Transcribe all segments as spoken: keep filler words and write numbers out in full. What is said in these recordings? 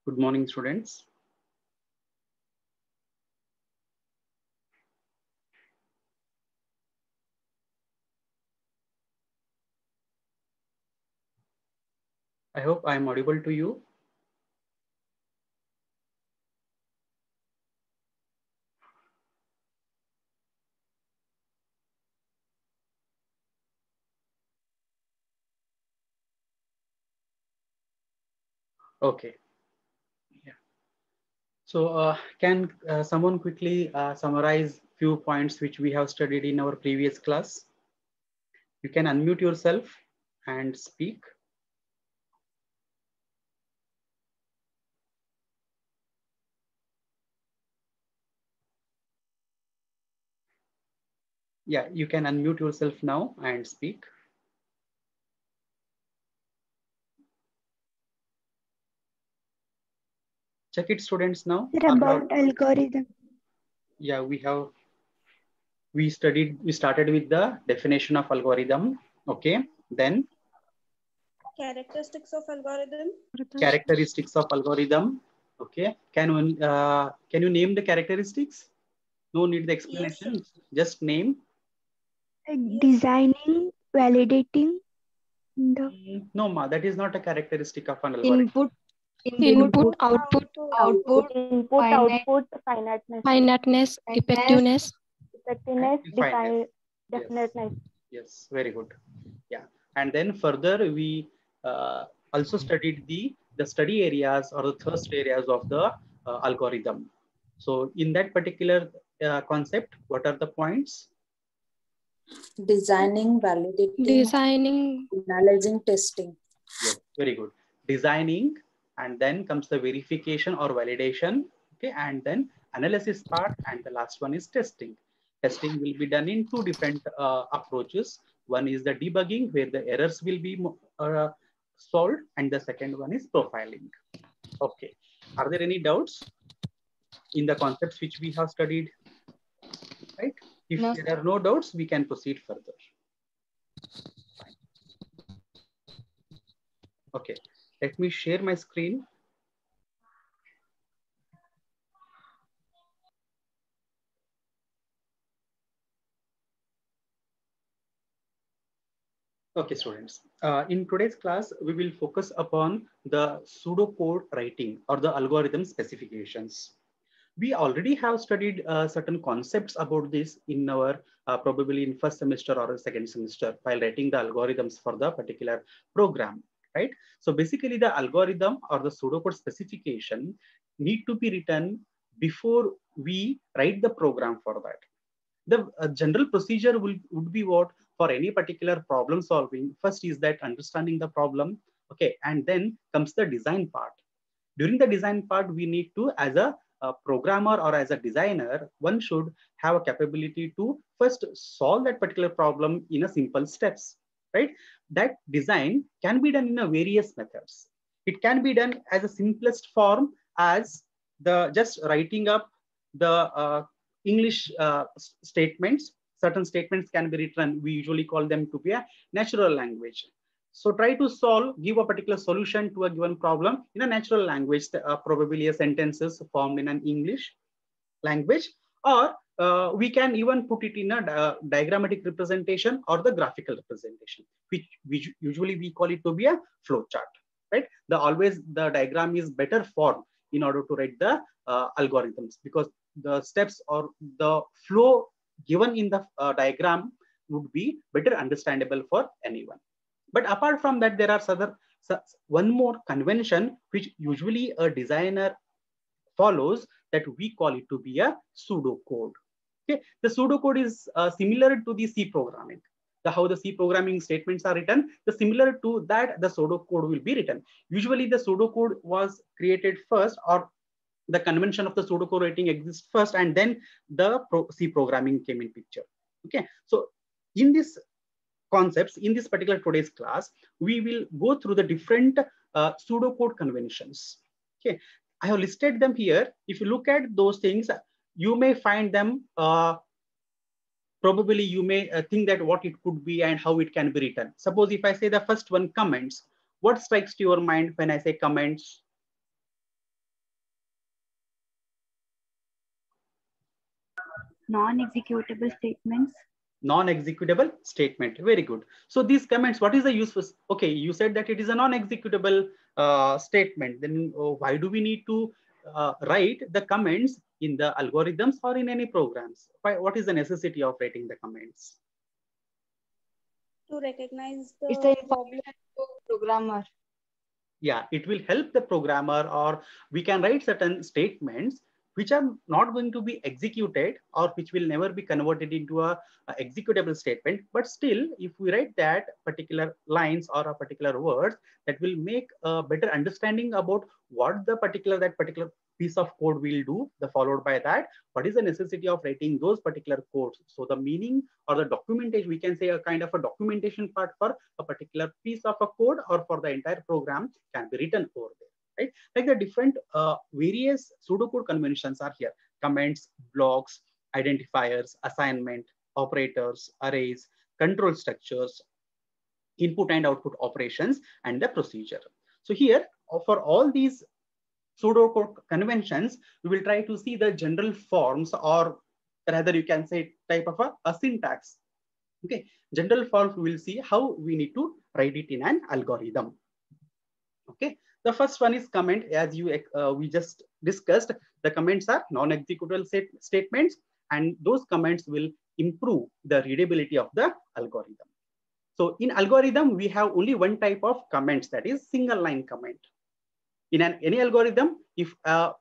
Good morning, students. I hope I am audible to you. Okay. Yeah. So uh, can uh, someone quickly uh, summarize few points which we have studied in our previous class? You can unmute yourself and speak. Yeah, you can unmute yourself now and speak. Check it, students, now. Sir, about algorithm. Yeah, we have, we studied, we started with the definition of algorithm. Okay, then Characteristics of algorithm. characteristics of algorithm. Okay, can one, uh, can you name the characteristics? No need the explanation, Yes, just name. Like designing, validating the Mm, no, ma, that is not a characteristic of an algorithm. Input, Input, input, output, output, input, finite, output, finiteness, finiteness, effectiveness. effectiveness, Fineness. defi- Yes, definiteness. yes, very good. Yeah, and then further we uh, also studied the the study areas or the thrust areas of the uh, algorithm. So in that particular uh, concept, what are the points? Designing, validating, Designing, analyzing, testing. Yes, very good. Designing, and then comes the verification or validation. Okay, and then analysis part, and the last one is testing. Testing will be done in two different uh, approaches. One is the debugging, where the errors will be uh, solved, and the second one is profiling. Okay, are there any doubts in the concepts which we have studied? Right? If no, there are no doubts, we can proceed further. Okay, let me share my screen. Okay, students. Uh, in today's class, we will focus upon the pseudocode writing or the algorithm specifications. We already have studied uh, certain concepts about this in our uh, probably in first semester or second semester while writing the algorithms for the particular program, right? So basically the algorithm or the pseudocode specification need to be written before we write the program for that. The uh, general procedure will, would be what for any particular problem solving. First is that understanding the problem, okay, and then comes the design part. During the design part, we need to, as a, a programmer or as a designer, one should have a capability to first solve that particular problem in a simple steps, right? That design can be done in a various methods. It can be done as a simplest form as the just writing up the uh, English uh, statements. Certain statements can be written, we usually call them to be a natural language. So try to solve, give a particular solution to a given problem in a natural language, uh, probably a sentences formed in an English language, or uh, we can even put it in a uh, diagrammatic representation or the graphical representation, which, which usually we call it to be a flow chart, right? The always the diagram is better form in order to write the uh, algorithms, because the steps or the flow given in the uh, diagram would be better understandable for anyone. But apart from that, there are other one more convention which usually a designer follows, that we call it to be a pseudocode. Okay, the pseudocode is uh, similar to the C programming. The how the C programming statements are written, the similar to that the pseudocode will be written. Usually, the pseudocode was created first, or the convention of the pseudocode writing exists first, and then the pro C programming came in picture. Okay, so in this concepts in this particular today's class, we will go through the different uh, pseudocode conventions. Okay, I have listed them here. If you look at those things, you may find them uh, probably you may uh, think that what it could be and how it can be written. Suppose if I say the first one, comments, what strikes to your mind when I say comments? Non-executable statements. Non-executable statement. Very good. So these comments, what is the use for? Okay, you said that it is a non-executable uh, statement. Then uh, why do we need to uh, write the comments in the algorithms or in any programs? Why, what is the necessity of writing the comments? To recognize the It's the problem. information to programmer. Yeah, it will help the programmer, or we can write certain statements which are not going to be executed or which will never be converted into a, a executable statement. But still, if we write that particular lines or a particular words, that will make a better understanding about what the particular that particular piece of code will do. The followed by that, what is the necessity of writing those particular codes? So the meaning or the documentation, we can say a kind of a documentation part for a particular piece of a code or for the entire program can be written over there. Right? Like the different uh, various pseudocode conventions are here: comments, blocks, identifiers, assignment, operators, arrays, control structures, input and output operations, and the procedure. So here, for all these pseudocode conventions, we will try to see the general forms, or rather you can say type of a, a syntax. Okay, general forms we will see how we need to write it in an algorithm. Okay. The first one is comment. As you uh, we just discussed, the comments are non-executable statements, and those comments will improve the readability of the algorithm. So in algorithm, we have only one type of comments, that is single line comment. In an, any algorithm, if a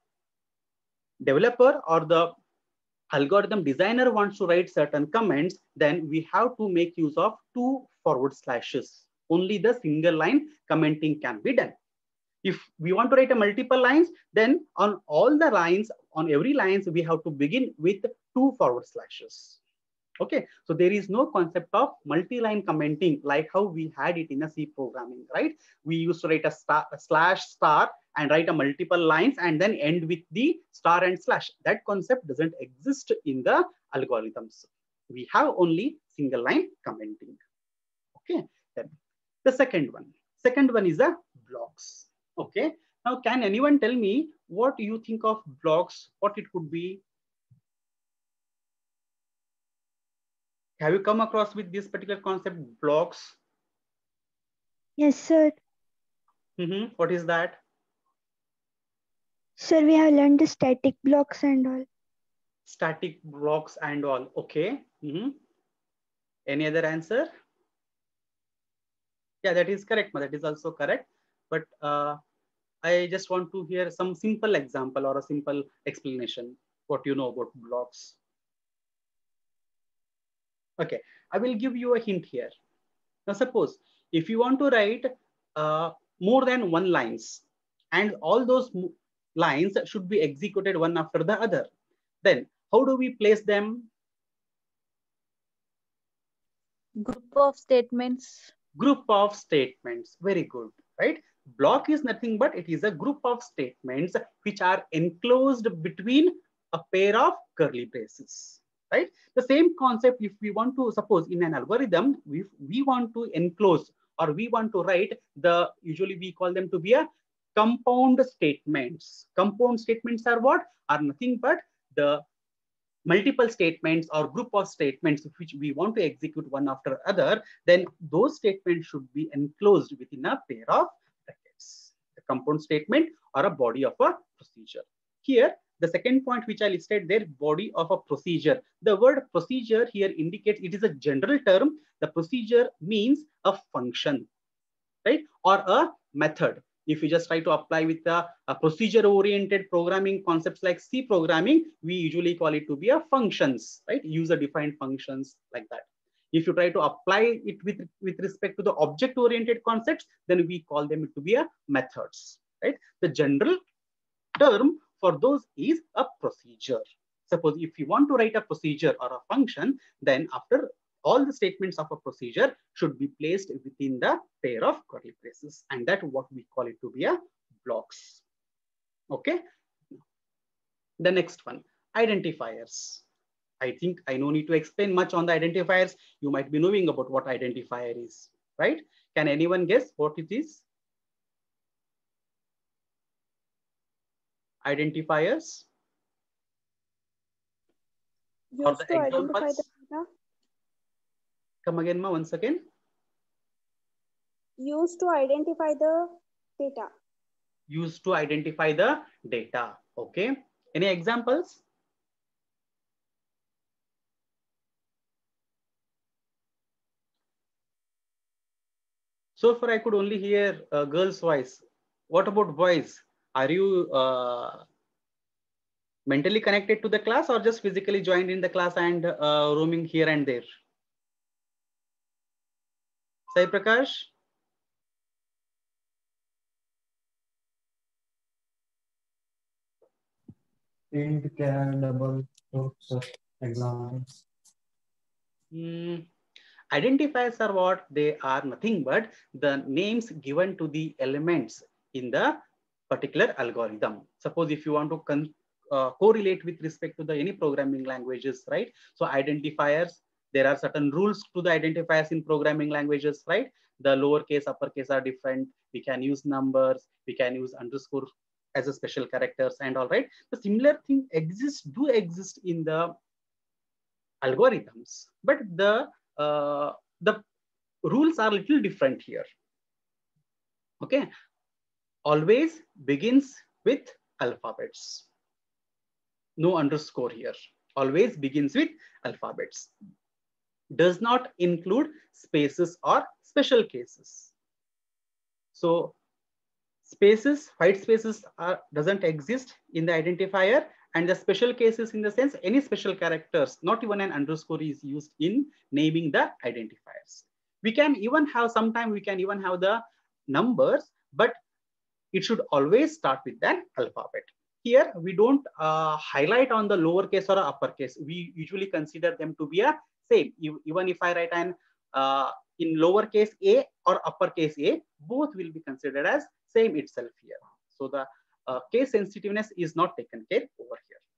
developer or the algorithm designer wants to write certain comments, then we have to make use of two forward slashes. Only the single line commenting can be done. If we want to write a multiple lines, then on all the lines, on every lines, we have to begin with two forward slashes. Okay, so there is no concept of multi-line commenting like how we had it in a C programming, right? We used to write a, star, a slash star and write a multiple lines and then end with the star and slash. That concept doesn't exist in the algorithms. We have only single line commenting. Okay, then the second one. Second one is the blocks. Okay, now can anyone tell me what you think of blocks, what it could be? Have you come across with this particular concept, blocks? Yes, sir. Mm-hmm. What is that? Sir, we have learned the static blocks and all. Static blocks and all. Okay. Mm-hmm. Any other answer? Yeah, that is correct. That is also correct. But uh, I just want to hear some simple example or a simple explanation, what you know about blocks. Okay, I will give you a hint here. Now, suppose if you want to write uh, more than one lines and all those lines should be executed one after the other, then how do we place them? Group of statements. Group of statements. Very good, right? Block is nothing but it is a group of statements which are enclosed between a pair of curly braces. Right? The same concept, if we want to, suppose in an algorithm, if we want to enclose or we want to write the, usually we call them to be a compound statements. Compound statements are what? Are nothing but the multiple statements or group of statements which we want to execute one after other, then those statements should be enclosed within a pair of brackets. The compound statement or a body of a procedure. Here, the second point which I listed there, body of a procedure. The word procedure here indicates it is a general term. The procedure means a function, right? Or a method. If you just try to apply with a, a procedure-oriented programming concepts like C programming, we usually call it to be a functions, right? User-defined functions like that. If you try to apply it with, with respect to the object-oriented concepts, then we call them to be a methods, right? The general term for those is a procedure. Suppose if you want to write a procedure or a function, then after all the statements of a procedure should be placed within the pair of curly braces, and that what we call it to be a blocks. Okay. The next one, identifiers. I think I no need to explain much on the identifiers. You might be knowing about what identifier is, right? Can anyone guess what it is? Identifiers. Or Used the to identify the examples? data. Come again, ma, once again. Used to identify the data. Used to identify the data. Okay. Any examples? So far, I could only hear a girl's voice. What about boys? Are you uh, mentally connected to the class or just physically joined in the class and uh, roaming here and there? Sai Prakash? Int, char, double, quotes, examples. Hmm. Identifiers are what? They are nothing but the names given to the elements in the particular algorithm. Suppose if you want to con uh, correlate with respect to the any programming languages, right? So identifiers, there are certain rules to the identifiers in programming languages, right? The lowercase, uppercase are different. We can use numbers, we can use underscore as a special characters and all, right? The similar thing exists, do exist in the algorithms, but the uh, the rules are a little different here. Okay, always begins with alphabets. No underscore here. Always begins with alphabets. Does not include spaces or special cases. So spaces, white spaces are doesn't exist in the identifier, and the special cases in the sense any special characters, not even an underscore is used in naming the identifiers. We can even have, sometime we can even have the numbers, but it should always start with an alphabet. Here we don't uh, highlight on the lowercase or uppercase. We usually consider them to be a same. Even if I write an uh, in lowercase a or uppercase a, both will be considered as same itself here. So the uh, case sensitiveness is not taken care over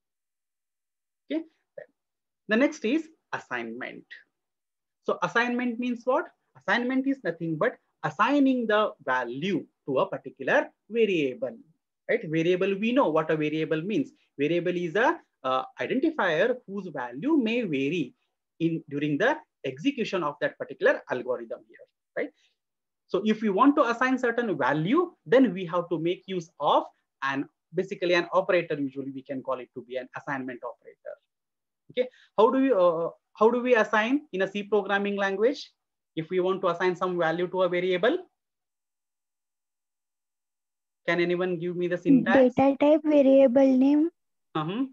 here. Okay. The next is assignment. So assignment means what? Assignment is nothing but assigning the value to a particular variable. Right? Variable, we know what a variable means. Variable is a uh, identifier whose value may vary in during the execution of that particular algorithm here. Right? So if we want to assign certain value, then we have to make use of an basically an operator. Usually we can call it to be an assignment operator. Okay, how do we uh, how do we assign in a C programming language? If we want to assign some value to a variable, can anyone give me the syntax? Data type, variable name, Uh-huh.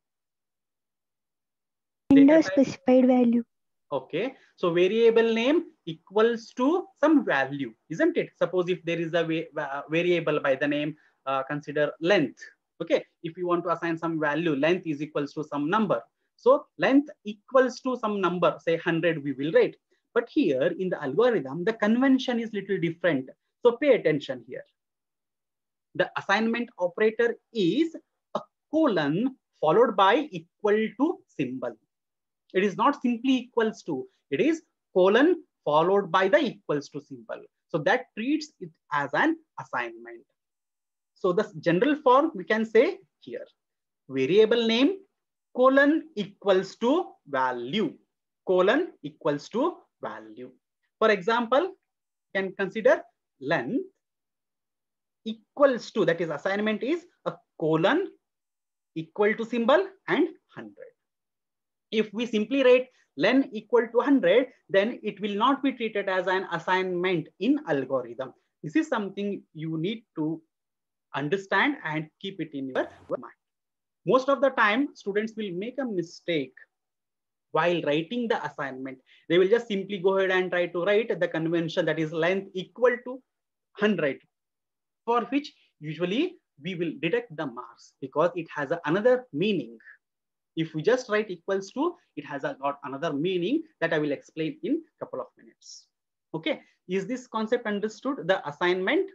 and Data a type. specified value. Okay, so variable name equals to some value, isn't it? Suppose if there is a va uh, variable by the name, uh, consider length. Okay, if you want to assign some value, length is equals to some number. So length equals to some number, say one hundred we will write. But here in the algorithm, the convention is little different. So pay attention here. The assignment operator is a colon followed by equal to symbol. It is not simply equals to, it is colon followed by the equals to symbol. So that treats it as an assignment. So the general form we can say here, variable name colon equals to value, colon equals to value. For example, you can consider length equals to, that is assignment is a colon equal to symbol and one hundred. If we simply write len equal to one hundred, then it will not be treated as an assignment in algorithm. This is something you need to understand and keep it in your mind. Most of the time, students will make a mistake while writing the assignment. They will just simply go ahead and try to write the convention, that is length equal to one hundred, for which usually we will deduct the marks because it has a, another meaning. If we just write equals to, it has a, got another meaning that I will explain in a couple of minutes. Okay, is this concept understood? The assignment,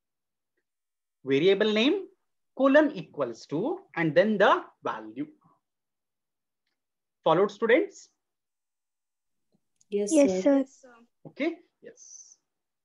variable name, colon equals to, and then the value. Followed, students? Yes, Yes, sir. sir. Yes, sir. Okay, yes.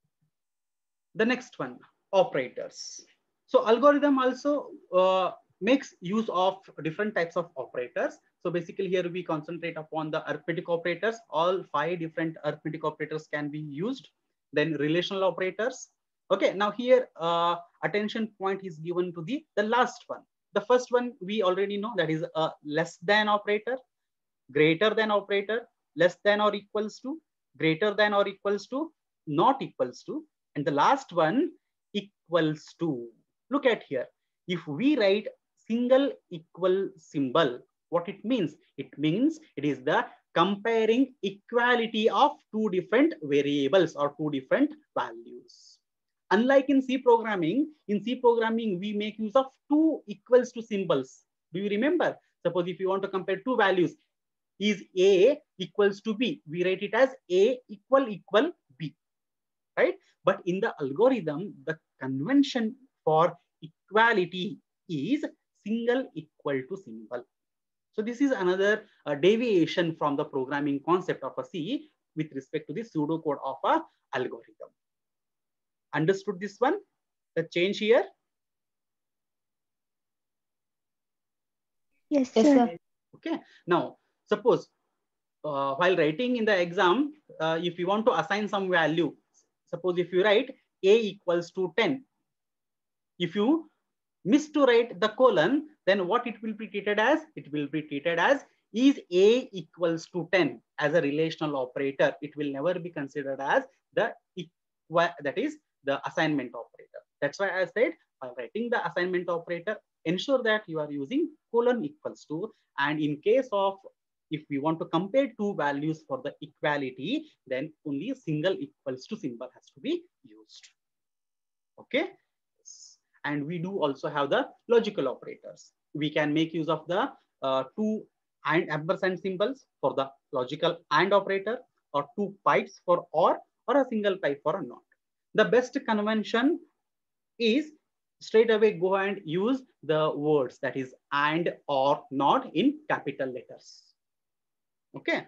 The next one, operators. So algorithm also uh, makes use of different types of operators. So basically here we concentrate upon the arithmetic operators. All five different arithmetic operators can be used. Then relational operators. Okay, now here uh, attention point is given to the, the last one. The first one we already know, that is a less than operator, greater than operator, less than or equals to, greater than or equals to, not equals to, and the last one equals to. Look at here. If we write single equal symbol, what it means? It means it is the comparing equality of two different variables or two different values. Unlike in C programming, in C programming, we make use of two equals to symbols. Do you remember? Suppose if you want to compare two values, is A equals to B, we write it as A equal equal B, right? But in the algorithm, the convention for equality is single equal to symbol. So this is another uh, deviation from the programming concept of a C with respect to the pseudocode of a algorithm. Understood this one? The change here? Yes, Yes, sir. sir. Okay. Now, suppose uh, while writing in the exam, uh, if you want to assign some value, suppose if you write A equals to ten, if you miss to write the colon, then what it will be treated as? It will be treated as is A equals to ten as a relational operator. It will never be considered as the equa, that is the assignment operator. That's why I said while writing the assignment operator, ensure that you are using colon equals to, and in case of if we want to compare two values for the equality, then only a single equals to symbol has to be used. Okay. And we do also have the logical operators. We can make use of the uh, two and ampersand symbols for the logical and operator, or two pipes for or, or a single pipe for a not. The best convention is straight away go and use the words that is and or not in capital letters. Okay.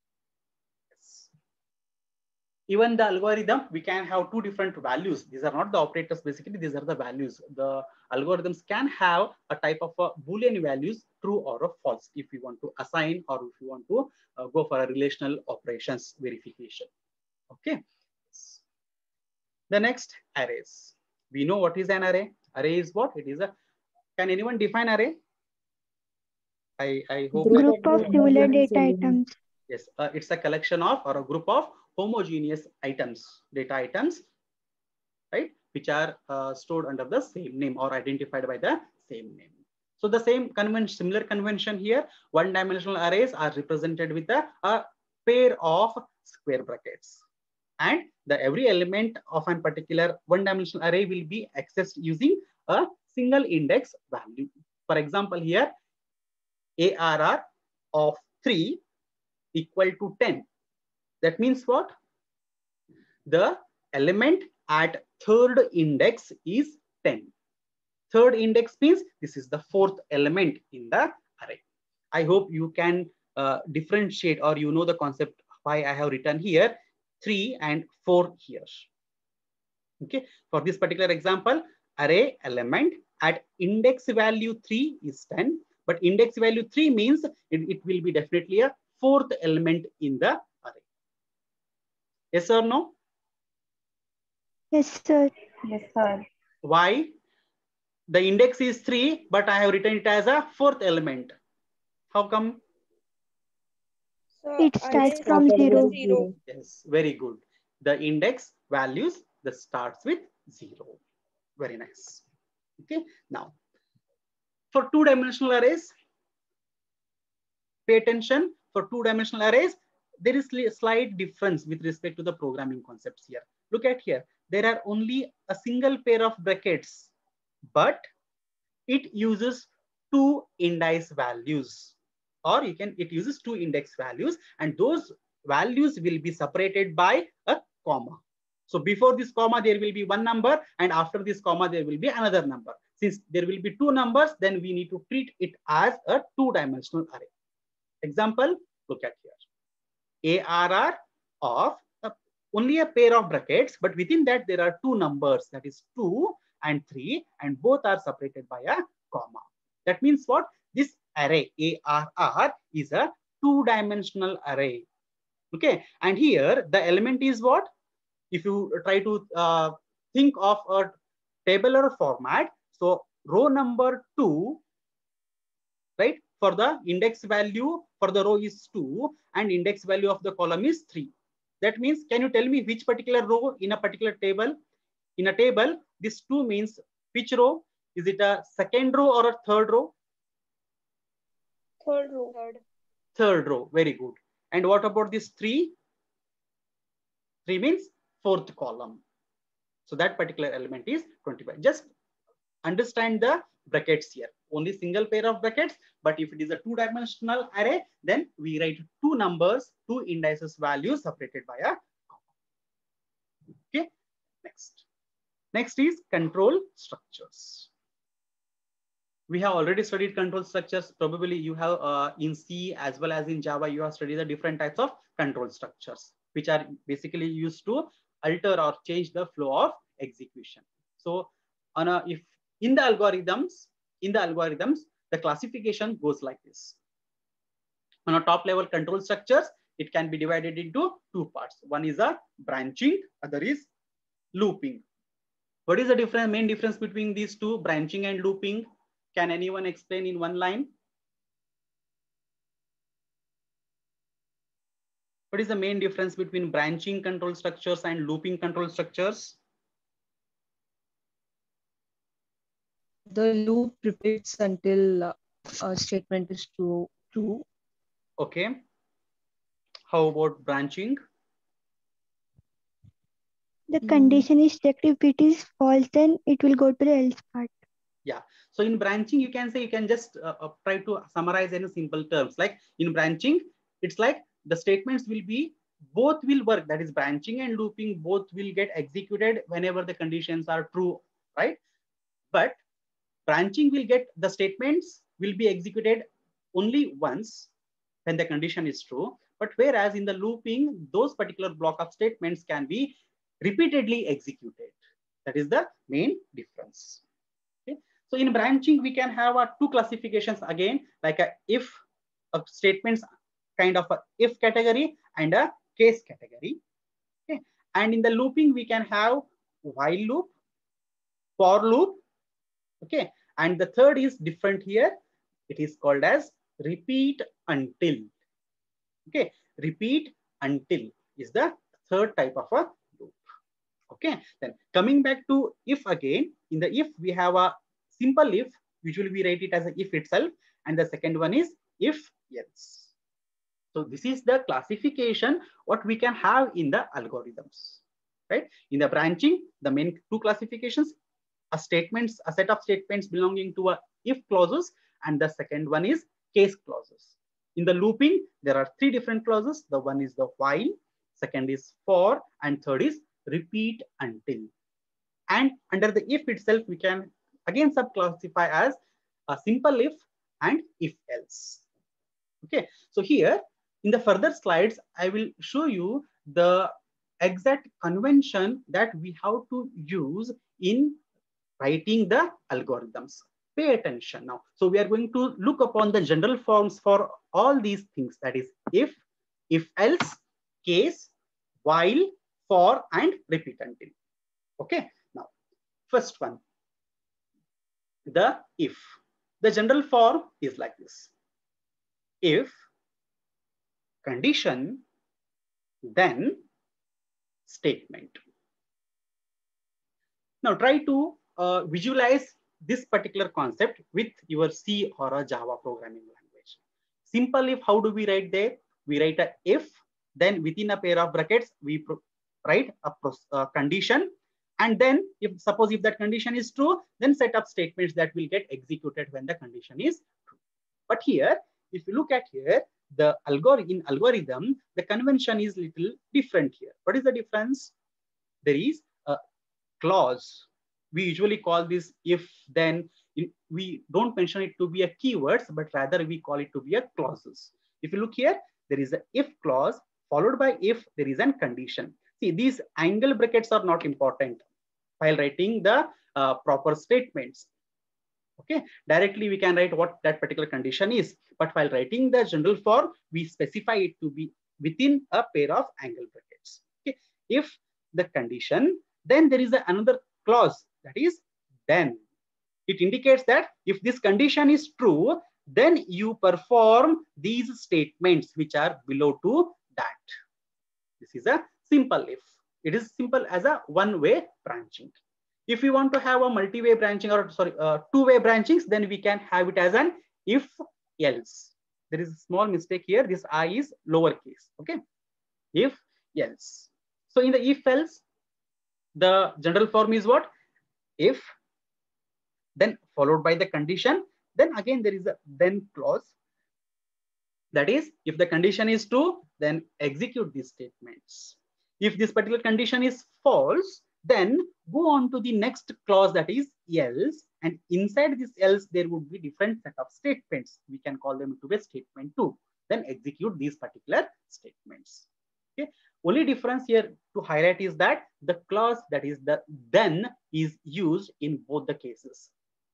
Even the algorithm, we can have two different values. These are not the operators, basically, these are the values. The algorithms can have a type of a Boolean values, true or a false, if you want to assign or if you want to uh, go for a relational operations verification. Okay. The next, arrays. We know what is an array. Array is what? It is a, can anyone define array? I, I hope. Group of similar data items. Yes, uh, it's a collection of or a group of homogeneous items, data items, right, which are uh, stored under the same name or identified by the same name. So the same convention, similar convention here, one-dimensional arrays are represented with a, a pair of square brackets, and the every element of a particular one-dimensional array will be accessed using a single index value. For example, here A R R of three equal to ten. That means what? The element at third index is ten. Third index means this is the fourth element in the array. I hope you can uh, differentiate, or you know the concept why I have written here three and four here. Okay. For this particular example, array element at index value three is ten, but index value three means it, it will be definitely a fourth element in the array. Yes or no? Yes, sir. Yes, sir. Why? The index is three, but I have written it as a fourth element. How come? So It starts from zero. zero. Yes, very good. The index values that starts with zero. Very nice. Okay. Now, for two-dimensional arrays, pay attention. For two-dimensional arrays, there is a slight difference with respect to the programming concepts here. Look at here. There are only a single pair of brackets, but it uses two index values, or you can, it uses two index values, and those values will be separated by a comma. So before this comma, there will be one number, and after this comma, there will be another number. Since there will be two numbers, then we need to treat it as a two-dimensional array. Example, look at here. A R R of a, only a pair of brackets, but within that there are two numbers, that is two and three, and both are separated by a comma. That means what? This array, A R R, is a two-dimensional array. Okay, and here the element is what? If you try to uh, think of a tabular format, so row number two, right, for the index value for the row is two and index value of the column is three. That means, can you tell me which particular row in a particular table? In a table, this two means which row? Is it a second row or a third row? Third row. Third. Third row. Very good. And what about this three? Three means fourth column. So that particular element is twenty-five. Just understand the brackets here. Only single pair of brackets, but if it is a two-dimensional array, then we write two numbers, two indices values separated by a comma. Okay, next. Next is control structures. We have already studied control structures. Probably you have uh, in C as well as in Java, you have studied the different types of control structures, which are basically used to alter or change the flow of execution. So on a, if in the algorithms, in the algorithms, the classification goes like this. On a top level control structures, it can be divided into two parts. One is a branching, other is looping. What is the difference, main difference between these two, branching and looping? Can anyone explain in one line? What is the main difference between branching control structures and looping control structures? The loop repeats until uh, a statement is true. true. Okay. How about branching? The condition is checked. If it is false, then it will go to the else part. Yeah. So in branching, you can say, you can just uh, uh, try to summarize in simple terms. Like in branching, it's like the statements will be, both will work. That is branching and looping, both will get executed whenever the conditions are true, right? But branching will get, the statements will be executed only once when the condition is true. But whereas in the looping, those particular block of statements can be repeatedly executed. That is the main difference. Okay. So in branching, we can have uh, two classifications again, like a if of statements, kind of a if category and a case category. Okay. And in the looping, we can have while loop, for loop. Okay. And the third is different here. It is called as repeat until. Okay. Repeat until is the third type of a loop. Okay. Then coming back to if again, in the if we have a simple if, usually we write it as a if itself. And the second one is if else. So this is the classification what we can have in the algorithms, right? In the branching, the main two classifications, a statements, a set of statements belonging to a if clauses, and the second one is case clauses. In the looping, there are three different clauses. The one is the while, second is for, and third is repeat until. And under the if itself, we can again subclassify as a simple if and if else. Okay, so here in the further slides, I will show you the exact convention that we have to use in writing the algorithms. Pay attention now. So we are going to look upon the general forms for all these things, that is if, if else, case, while, for, and repeat until. Okay, now first one, the if. The general form is like this. If, condition, then statement. Now try to uh, visualize this particular concept with your C or a Java programming language. Simple if, how do we write there? We write a if, then within a pair of brackets, we write a, a condition. And then if suppose if that condition is true, then set up statements that will get executed when the condition is true. But here, if you look at here, the algorithm in algorithm, the convention is little different here. What is the difference? There is a clause. We usually call this if then. We don't mention it to be a keywords, but rather we call it to be a clauses. If you look here, there is a if clause followed by if there is a condition. See, these angle brackets are not important while writing the uh, proper statements. Okay, directly we can write what that particular condition is, but while writing the general for, we specify it to be within a pair of angle brackets. Okay, if the condition, then there is a, another clause, that is then. It indicates that if this condition is true, then you perform these statements which are below to that. This is a simple if. It is simple as a one-way branching. If we want to have a multi-way branching, or sorry, uh, two-way branchings, then we can have it as an if else. There is a small mistake here. This I is lowercase. Okay, if else. So in the if else, the general form is what? If, then followed by the condition. Then again there is a then clause. That is, if the condition is true, then execute these statements. If this particular condition is false, then go on to the next clause, that is else, and inside this else there would be different set of statements. We can call them to be statement two. Then execute these particular statements. Okay. Only difference here to highlight is that the clause, that is the then, is used in both the cases.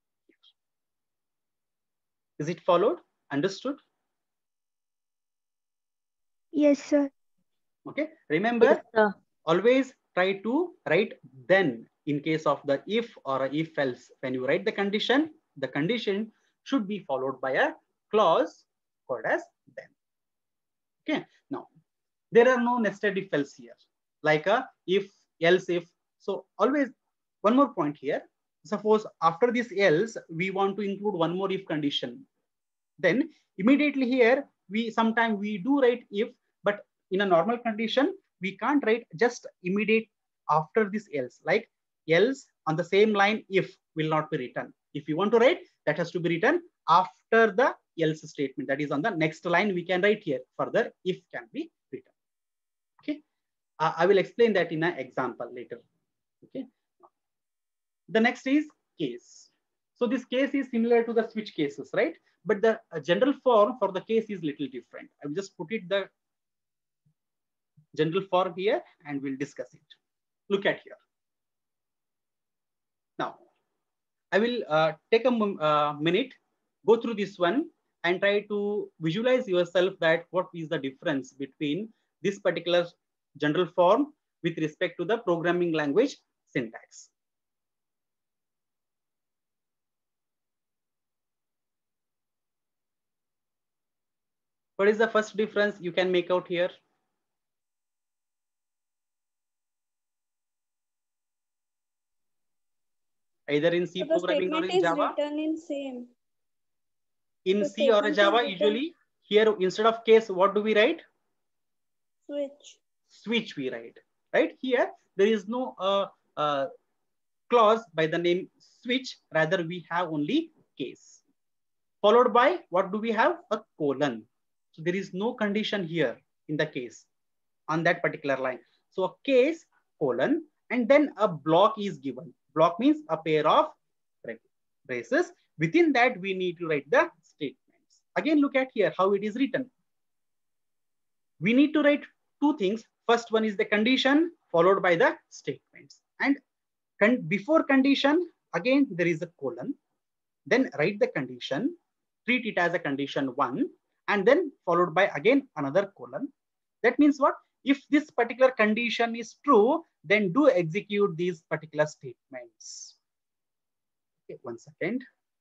Is it followed? Understood? Yes, sir. Okay. Remember, Yes, sir. always try to write then in case of the if or a if else. When you write the condition, the condition should be followed by a clause called as then. Okay. Now, there are no nested if else here, like a if, else, if. So always one more point here. Suppose after this else, we want to include one more if condition. Then immediately here, we sometimes we do write if, but in a normal condition, we can't write just immediate after this else. Like else on the same line, if will not be written. If you want to write, that has to be written after the else statement. That is on the next line we can write here. Further, if can be written. Okay, uh, I will explain that in an example later. Okay. The next is case. So this case is similar to the switch cases, right? But the uh, general form for the case is little different. I will just put it the general form here and we'll discuss it. Look at here. Now, I will uh, take a uh, minute, go through this one and try to visualize yourself that what is the difference between this particular general form with respect to the programming language syntax. What is the first difference you can make out here? Either in C So the programming or statement in is Java. written in same. In The C or statement is Java, written- usually here instead of case, what do we write? Switch. Switch we write. Right here, there is no uh, uh, clause by the name switch. Rather, we have only case. Followed by what do we have? A colon. So there is no condition here in the case on that particular line. So a case, colon, and then a block is given. Block means a pair of braces. Within that, we need to write the statements. Again, look at here how it is written. We need to write two things. First one is the condition followed by the statements. And con before condition, again, there is a colon. Then write the condition, treat it as a condition one, and then followed by again another colon. That means what? If this particular condition is true, then do execute these particular statements. Okay, one second.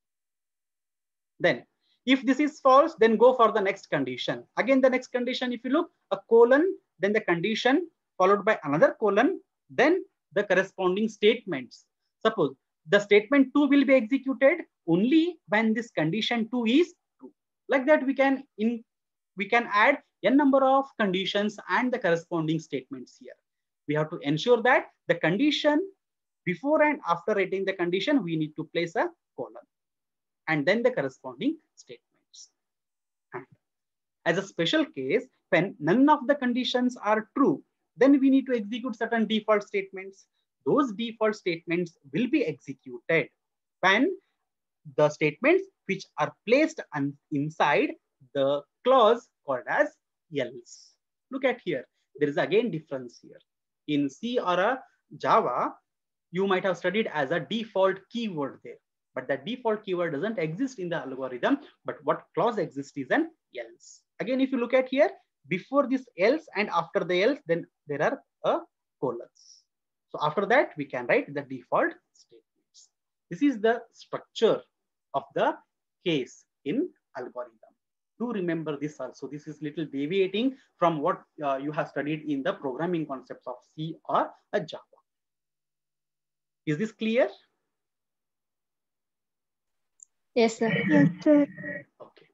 Then if this is false, then go for the next condition. Again, the next condition, if you look, a colon, then the condition followed by another colon, then the corresponding statements. Suppose the statement two will be executed only when this condition two is true. Like that, we can in we can add n number of conditions and the corresponding statements here. We have to ensure that the condition before and after writing the condition, we need to place a colon and then the corresponding statements. And as a special case, when none of the conditions are true, then we need to execute certain default statements. Those default statements will be executed when the statements which are placed inside the clause called as else. Look at here. There is again difference here. In C or a Java, you might have studied as a default keyword there. but the default keyword doesn't exist in the algorithm, but what clause exists is an else. Again, if you look at here, before this else and after the else, then there are a colons. So after that, we can write the default statements. This is the structure of the case in algorithm. Do remember this also. This is little deviating from what uh, you have studied in the programming concepts of C or a Java. Is this clear? Yes, sir. Yes, sir. Okay.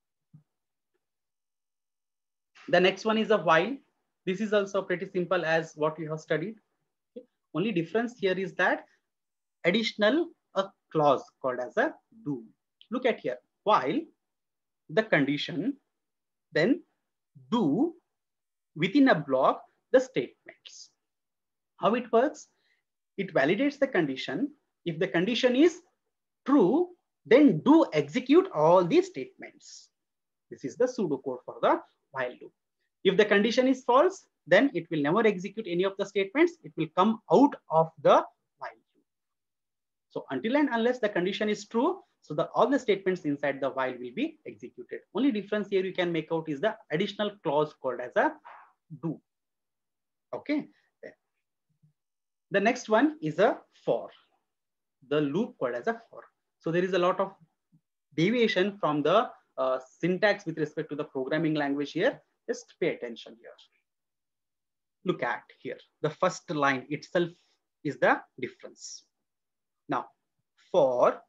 The next one is a while. This is also pretty simple as what we have studied. Okay. Only difference here is that additional a clause called as a do. Look at here. While the condition, then do within a block the statements. How it works? It validates the condition. If the condition is true, then do execute all these statements. This is the pseudocode for the while loop. If the condition is false, then it will never execute any of the statements. It will come out of the while loop. So until and unless the condition is true, so the all the statements inside the while will be executed. Only difference here you can make out is the additional clause called as a do. Okay. The next one is a for. The loop called as a for. So there is a lot of deviation from the uh, syntax with respect to the programming language here. Just pay attention here. Look at here. The first line itself is the difference. Now, for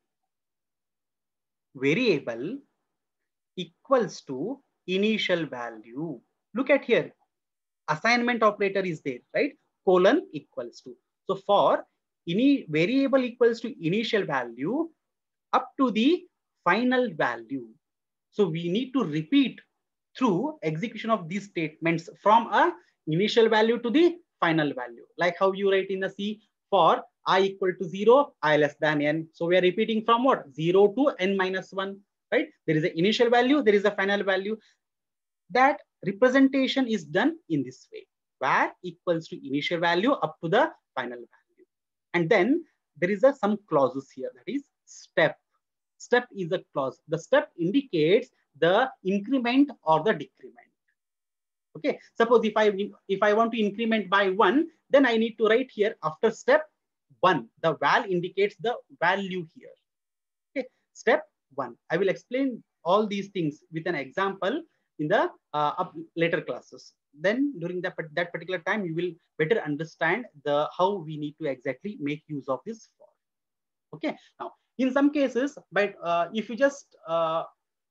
variable equals to initial value. Look at here. Assignment operator is there, right? Colon equals to. So for any variable equals to initial value up to the final value. So we need to repeat through execution of these statements from a initial value to the final value. Like how you write in the C for I equal to zero, I less than n. So we are repeating from what? zero to n minus one, right? There is an initial value, there is a final value. That representation is done in this way, where equals to initial value up to the final value. And then there is a some clauses here, that is step. Step is a clause. The step indicates the increment or the decrement. Okay, suppose if I if I want to increment by one, then I need to write here after step one. The val indicates the value here. Okay, step one. I will explain all these things with an example in the uh, up later classes. Then during that, that particular time, you will better understand the how we need to exactly make use of this for. Okay, now in some cases, but uh, if you just uh,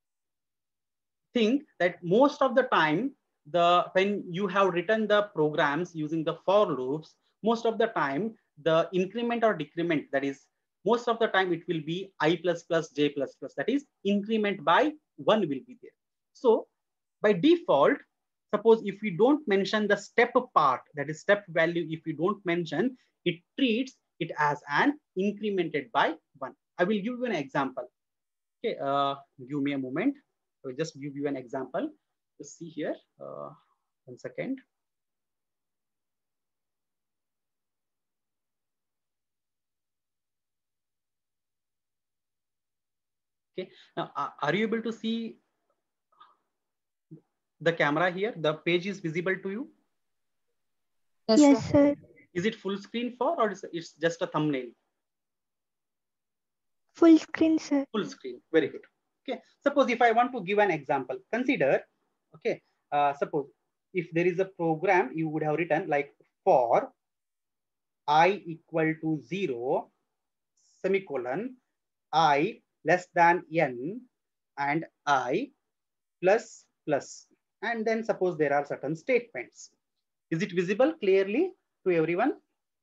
think that most of the time, the when you have written the programs using the for loops, most of the time the increment or decrement, that is most of the time it will be I plus plus j plus plus, that is increment by one will be there. So by default, suppose if we don't mention the step part, that is step value, if we don't mention, it treats it as an incremented by one. I will give you an example. Okay, uh, give me a moment. I will just give you an example. Let's see here. Uh, one second. Okay. Now, uh, are you able to see the camera here? The page is visible to you? Yes, yes sir. Is it full screen for, or is it's just a thumbnail? Full screen, sir. Full screen. Very good. Okay. Suppose if I want to give an example, consider, okay, uh, suppose if there is a program you would have written like for I equal to zero, semicolon, I less than n, and I plus plus. And then suppose there are certain statements. Is it visible clearly to everyone?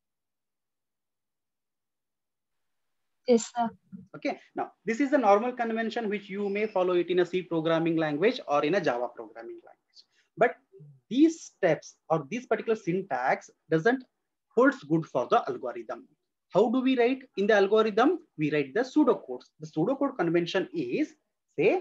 Yes, sir. Okay, now this is a normal convention which you may follow it in a C programming language or in a Java programming language. But these steps or this particular syntax doesn't holds good for the algorithm. How do we write in the algorithm? We write the pseudocodes. The pseudocode convention is, say,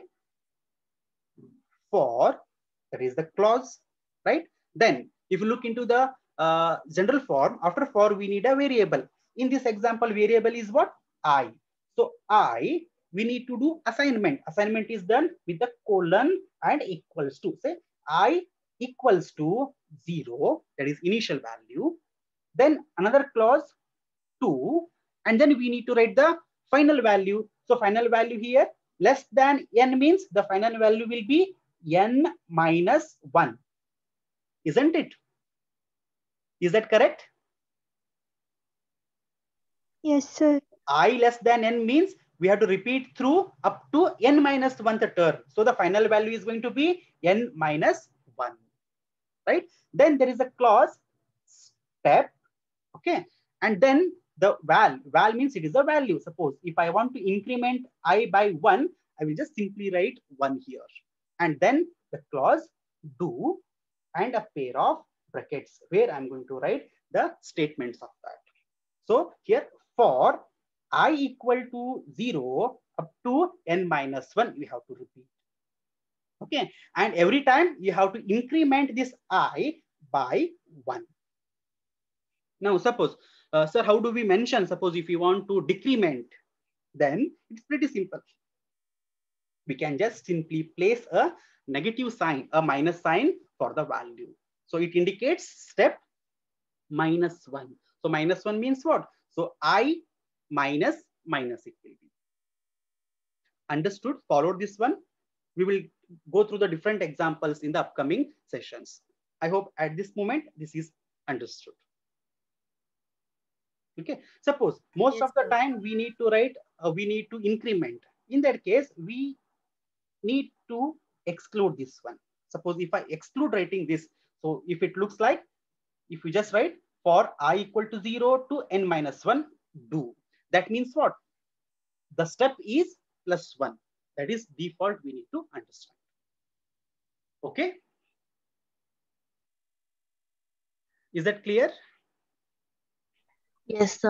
for, that is the clause, right? Then if you look into the uh, general form, after for we need a variable. In this example, variable is what? I. So I, we need to do assignment. Assignment is done with the colon and equals to. Say I equals to zero, that is initial value. Then another clause two, and then we need to write the final value. So final value here less than n means the final value will be n minus one. Isn't it? Is that correct? Yes, sir. I less than n means we have to repeat through up to n minus one the term. So the final value is going to be n minus one, right? Then there is a clause step, okay? And then the val, val means it is a value. Suppose if I want to increment I by one, I will just simply write one here. And then the clause do and a pair of brackets where I'm going to write the statements of that. So here for I equal to zero up to n minus one, we have to repeat. Okay. And every time you have to increment this I by one. Now, suppose, uh, sir, how do we mention? Suppose if you want to decrement, then it's pretty simple. We can just simply place a negative sign, a minus sign for the value. So it indicates step minus one. So minus one means what? So I minus minus it will be. Understood? Follow this one. We will go through the different examples in the upcoming sessions. I hope at this moment this is understood. Okay. Suppose most Yes, of the sir. time we need to write, uh, we need to increment. In that case, we need to exclude this one. Suppose if I exclude writing this, so if it looks like, if we just write for I equal to zero to n minus one, do. That means what? The step is plus one. That is default we need to understand. Okay. Is that clear? Yes, sir.